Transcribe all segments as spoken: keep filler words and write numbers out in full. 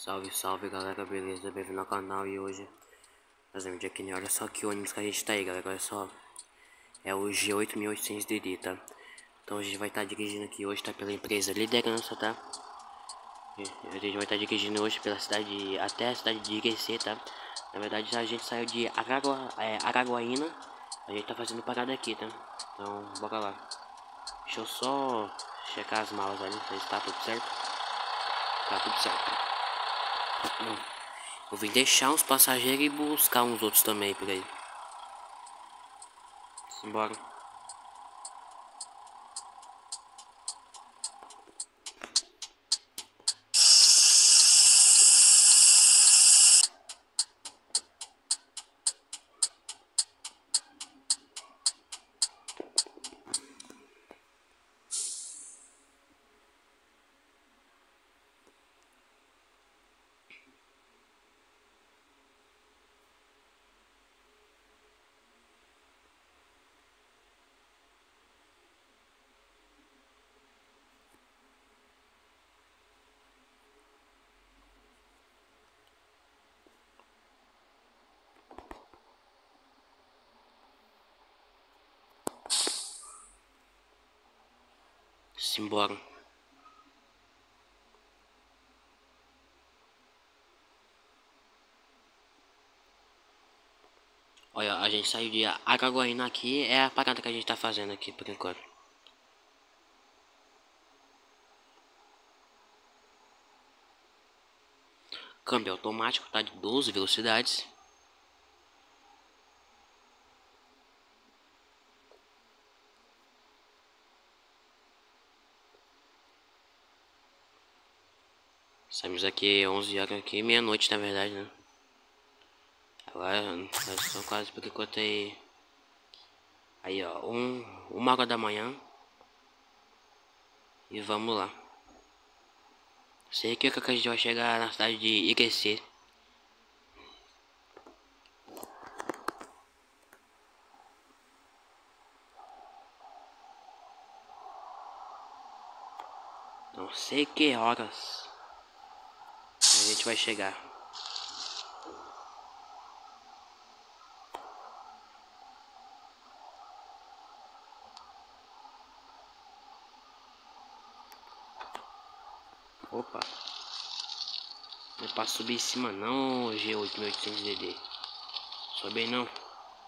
Salve, salve galera, beleza? Bem-vindo ao canal. E hoje nós vamos aqui, né? Olha só que ônibus que a gente tá aí, galera, olha só. É o G oito mil e oitocentos D D, tá? Então a gente vai estar tá dirigindo aqui hoje, tá? Pela empresa Liderança, tá? A gente vai estar tá dirigindo hoje pela cidade, até a cidade de Irecê, tá? Na verdade a gente saiu de Aragua, é, Araguaína. A gente tá fazendo parada aqui, tá? Então bora lá. Deixa eu só checar as malas ali, ver se tá tudo certo. Tá tudo certo. Hum. Eu vim deixar uns passageiros e buscar uns outros também por aí. Simbora. Simbora. Olha, a gente saiu de Araguaína aqui, é a parada que a gente tá fazendo aqui por enquanto. Câmbio automático, tá de doze velocidades. Saímos aqui onze horas aqui, meia-noite na verdade, né? Agora nós estamos quase por enquanto aí. Aí ó, um, uma hora da manhã. E vamos lá. Sei que a gente vai chegar na cidade de Irecê. Não sei que horas a gente vai chegar. Opa. Não é pra subir em cima não, G oito mil e oitocentos D D. Sobe aí não.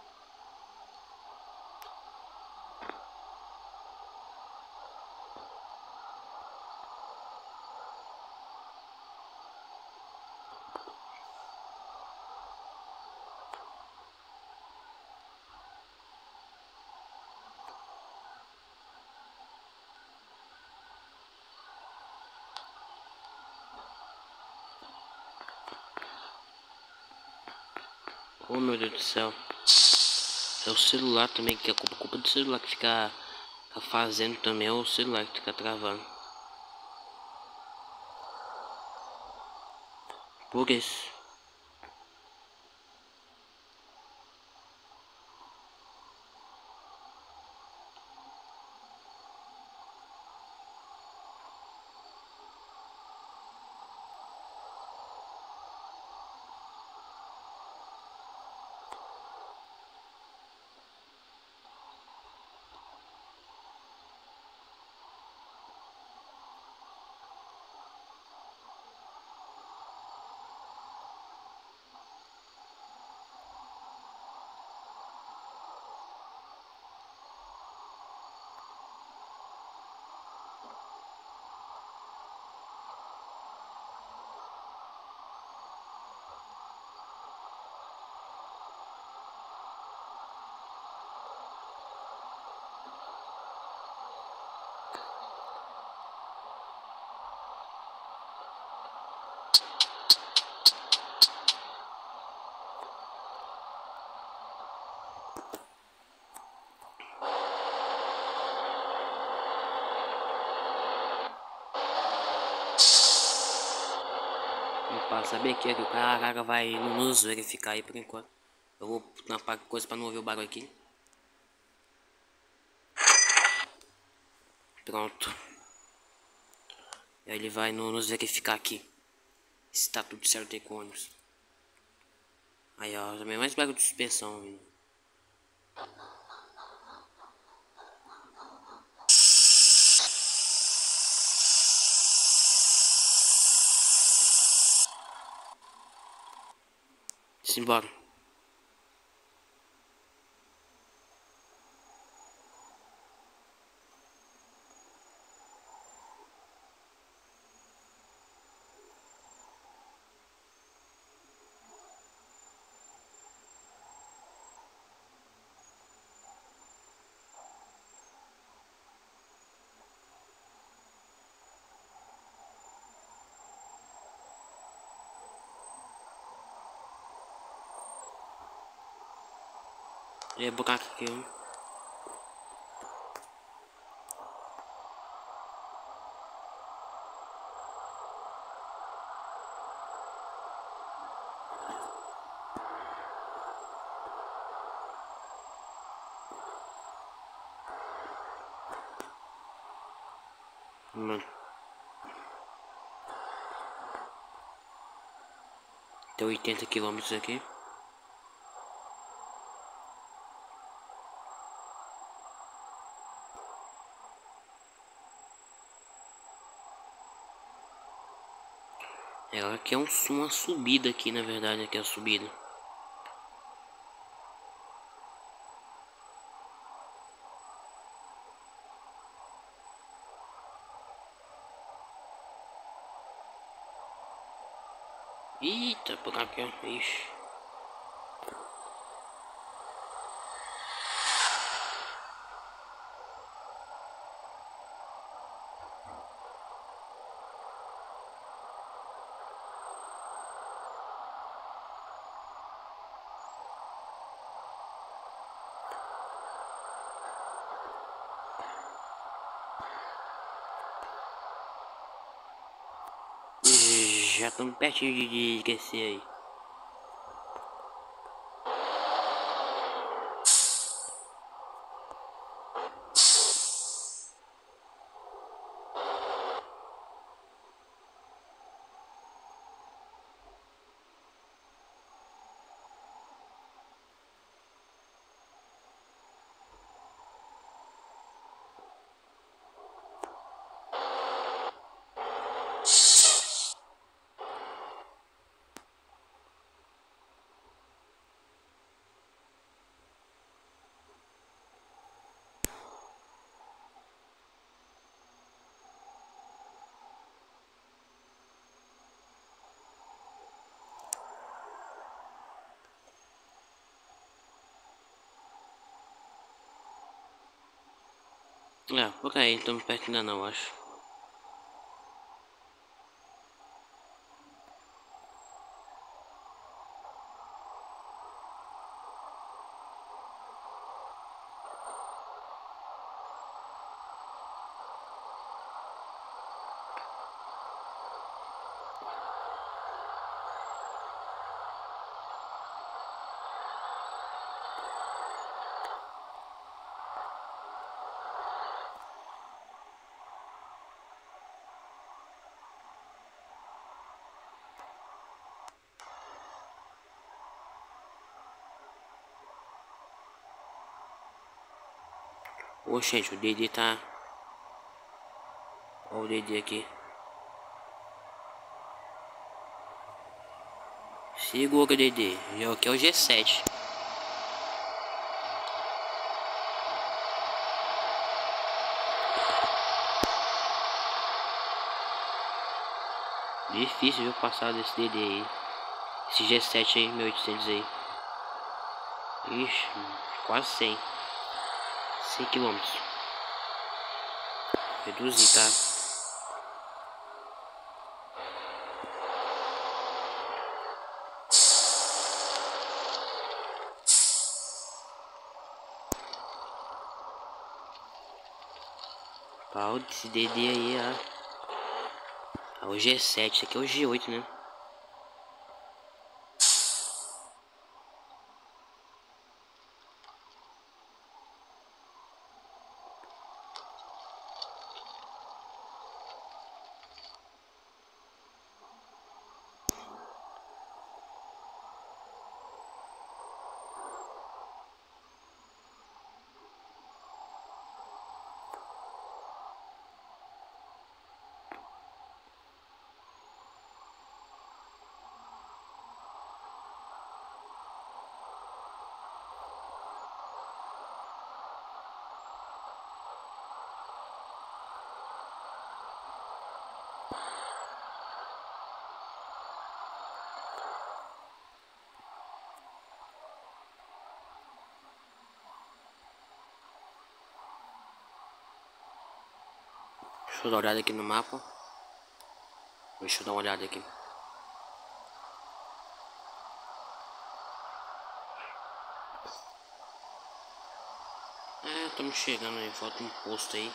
Oh meu Deus do céu. É o celular também, que é culpa, culpa do celular que fica, fica fazendo também, é o celular que fica travando. Por isso. Pra saber que o cara vai nos verificar aí por enquanto. Eu vou tampar coisa pra não ouvir o barulho aqui. Pronto. Ele vai nos verificar aqui. Se tá tudo certo aí com o ônibus. Aí, ó, também mais placa de suspensão, viu? Simbora. É buraco aqui, ó. Mano. Tem oitenta quilômetros aqui. É, aqui é um, uma subida aqui, na verdade, aqui é a subida. Eita, por aqui, ó. Ixi. Já estamos pertinho de, de esquecer aí. É, por aí, não estamos perto ainda não, acho. Ô, gente, o Dede tá... Olha o Dede aqui. Segura, Dede. E aqui é o G sete. Difícil, viu, passar desse Dede aí. Esse G sete aí, mil e oitocentos aí. Ixi, quase cem. cem quilômetros. Reduzir, tá? Qual desse D D aí, ó. É o G sete, esse aqui é o G oito, né? Deixa eu dar uma olhada aqui no mapa. Deixa eu dar uma olhada aqui. É, estamos chegando aí, falta um posto aí.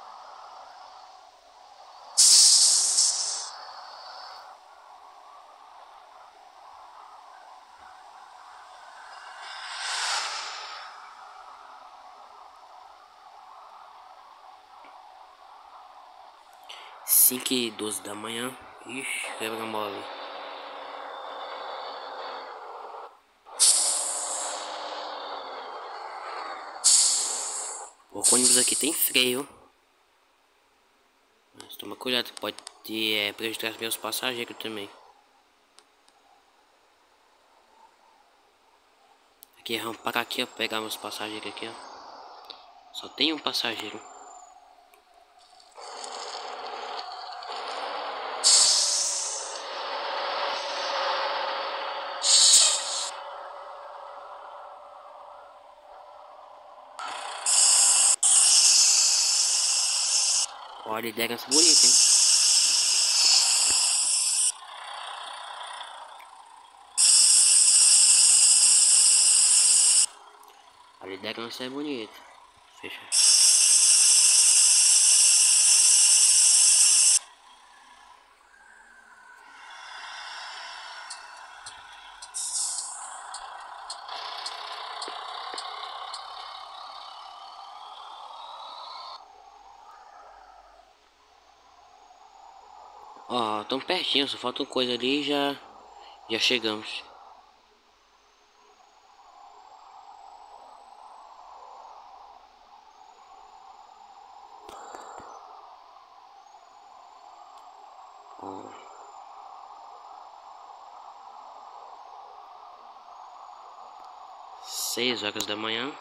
cinco e doze da manhã. Ixi, quebra mole. O ônibus aqui tem freio. Mas toma cuidado, pode te, é, prejudicar meus passageiros também. Aqui, vamos parar aqui, ó, pegar meus passageiros aqui, ó. Só tem um passageiro. Olha, liderança bonita, hein? A liderança é bonita. Fecha. Ó, tão pertinho, só falta uma coisa ali e já, já chegamos. Ó. Seis horas da manhã.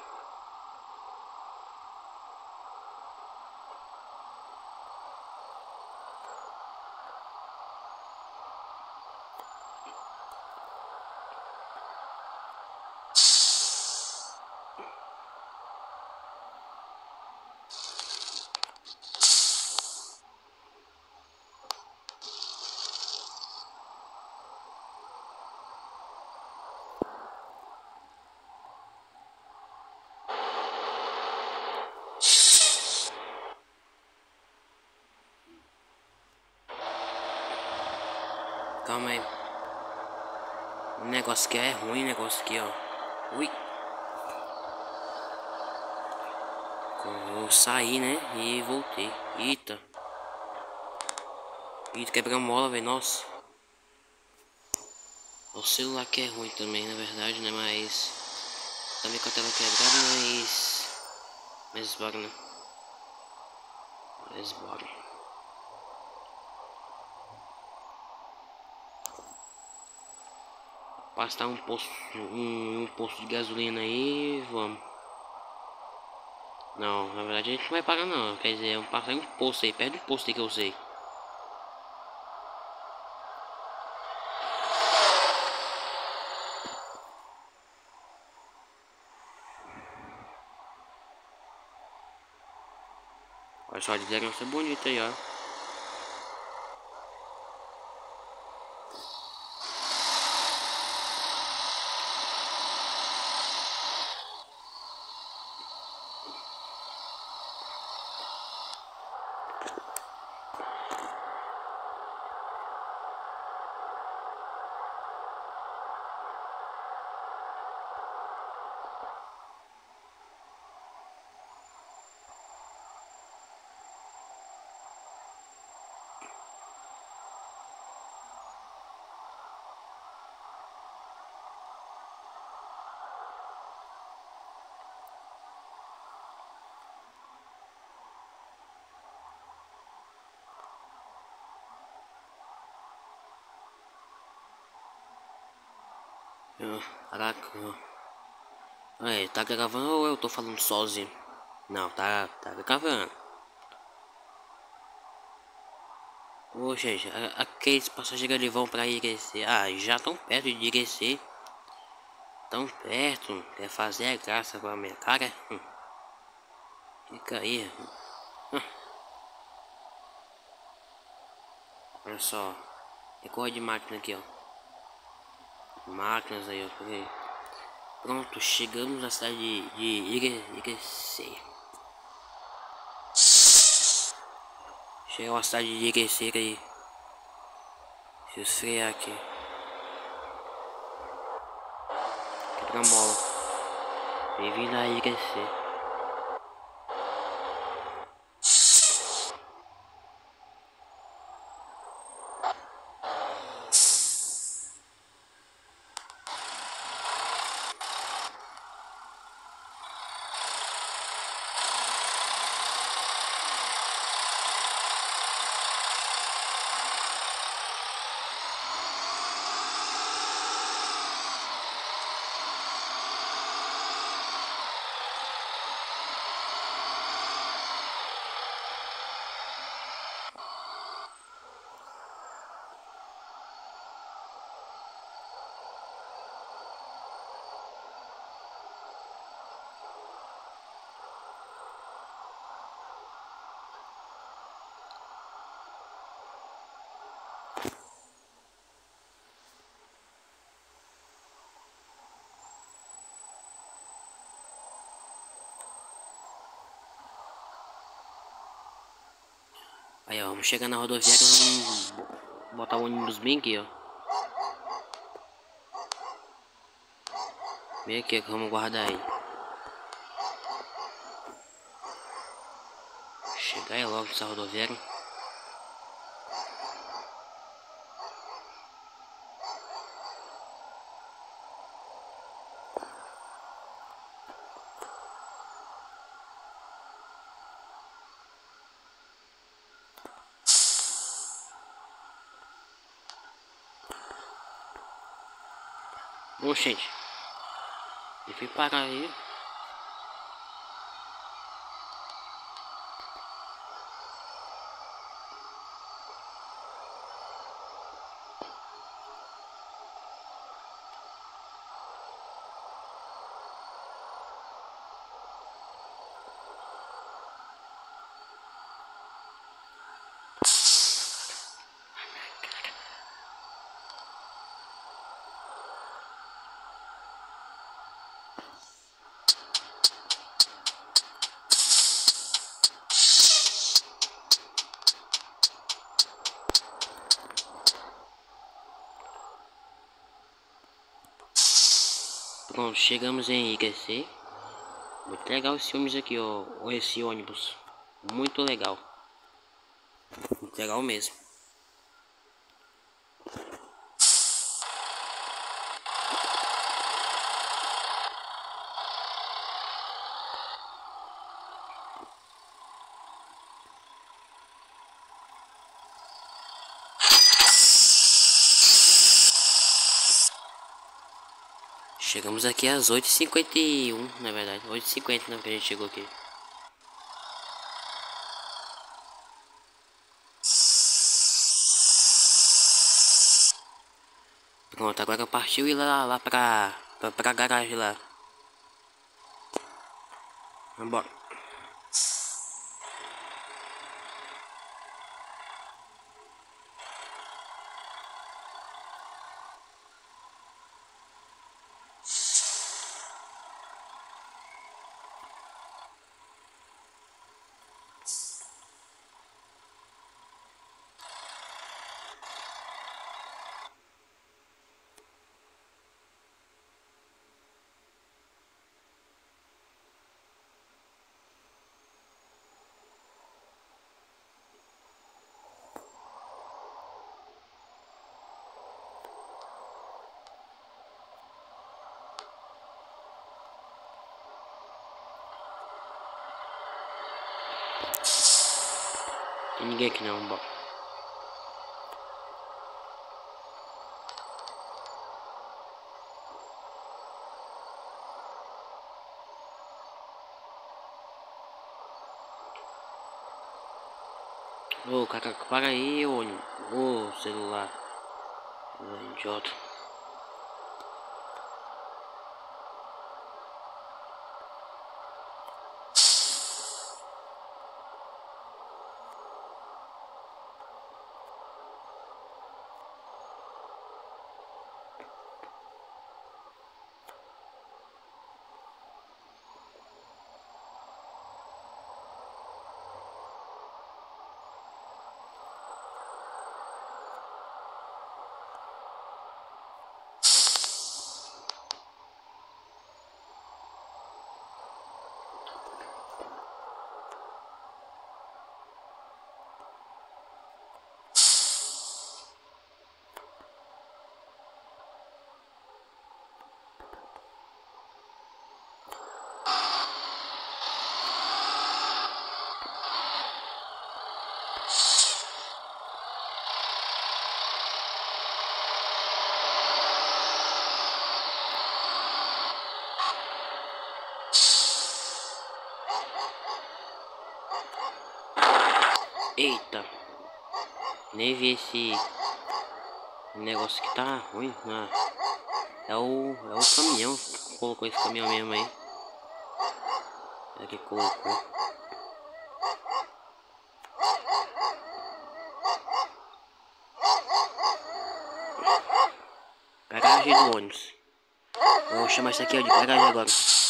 Calma aí. O negócio aqui é ruim, o negócio aqui, ó. Ui. Eu saí, né? E voltei. Eita. Eita, quebrou mola, velho. Nossa. O celular que é ruim também, na verdade, né? Mas... também com a tela quebrada, mas... Mas bora, né? Mas bora. Passar um posto, um, um posto de gasolina aí, vamos. Não, na verdade a gente não vai pagar não, quer dizer, eu passei um posto aí, perto do posto aí que eu usei. Olha só, a liderança bonita aí, ó. Caraca. É, tá gravando ou eu tô falando sozinho? Não, tá, tá gravando. Ô, gente, a- aqueles passageiros ali vão pra Irecê. Ah, já tão perto de Irecê. Tão perto. Quer fazer a graça com a minha cara? Hum. Fica aí. Hum. Olha só. É cor de máquina aqui, ó. Máquinas aí, ó. Por aí. Pronto, chegamos na cidade de, de Irecê. Chegamos na cidade de Irecê aí. Deixa eu esfriar aqui. Quebra-mola. Bem-vindo a Irecê. Aí, ó, vamos chegar na rodoviária, vamos botar o ônibus bem aqui, ó. Bem aqui, ó, que vamos guardar aí. Chegar aí logo nessa rodoviária. Ô, gente. Eu fui parar aí. Pronto, chegamos em Irecê. Muito legal esse ônibus aqui, ó. Esse ônibus. Muito legal. Muito legal mesmo. Chegamos aqui às oito e cinquenta e um, na verdade. oito e cinquenta, né, que a gente chegou aqui. Pronto, agora partiu ir lá, lá pra, pra, pra garagem lá. Vambora. Tem ninguém aqui não, vambora. Ô, cara, para aí, ô, ô celular. Ô, idiota. Nem vi esse negócio que tá ruim. Ah, é o, é o caminhão que colocou esse caminhão mesmo aí. É que colocou. Garagem do ônibus. Vou chamar isso aqui ó, de garagem agora.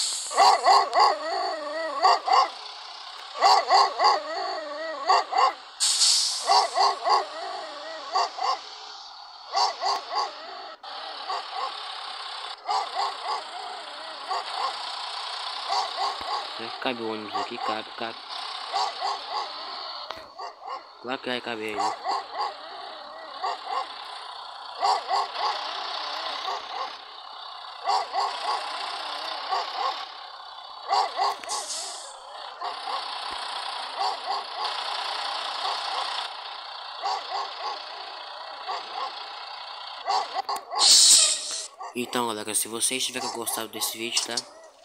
Será que cabe o ônibus aqui? Cabe, cabe. Claro que vai caber aí, né? Então galera, se vocês tiverem gostado desse vídeo, tá?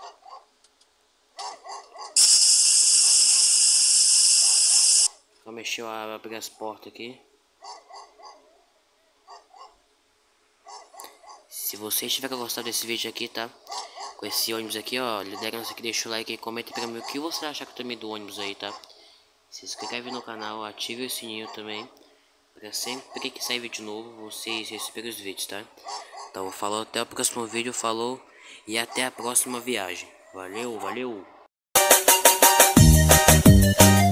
Só mexeu a abrir as portas aqui. Se vocês tiverem gostado desse vídeo aqui, tá? Com esse ônibus aqui, ó, liderança aqui, deixa o like e comenta pra mim o que você acha também do ônibus aí, tá? Se inscreve no canal, ative o sininho também, pra sempre que sair vídeo novo, vocês receberem os vídeos, tá? Então, falou, até o próximo vídeo, falou e até a próxima viagem. Valeu, valeu!